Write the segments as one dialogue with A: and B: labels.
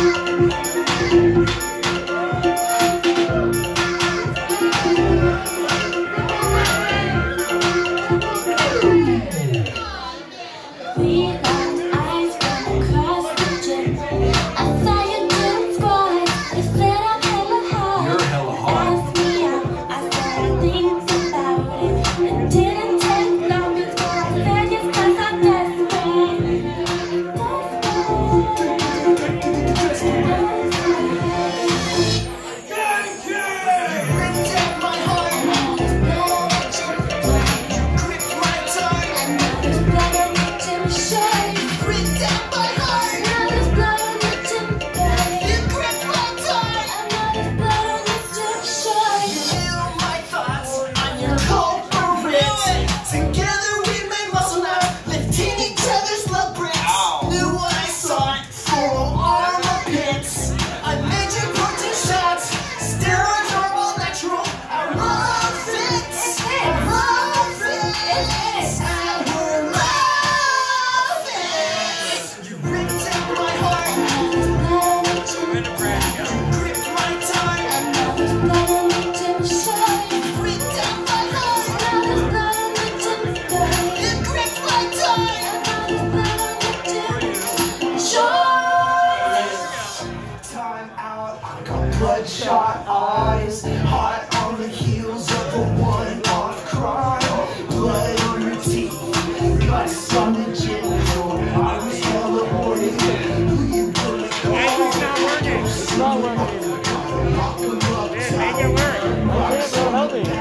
A: Bloodshot eyes, hot on the heels of a one-off crime. Blood on your teeth, guts on the gym floor. I was hella horny. Who you gonna call?
B: It's not working. It's not working. Yeah, make it work. Okay, so help me.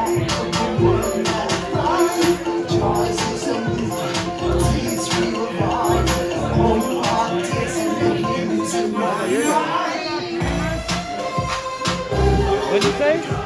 A: Jaws is a movie. Please revive. All you hot dicks and the hands in my eye.
B: What'd you say?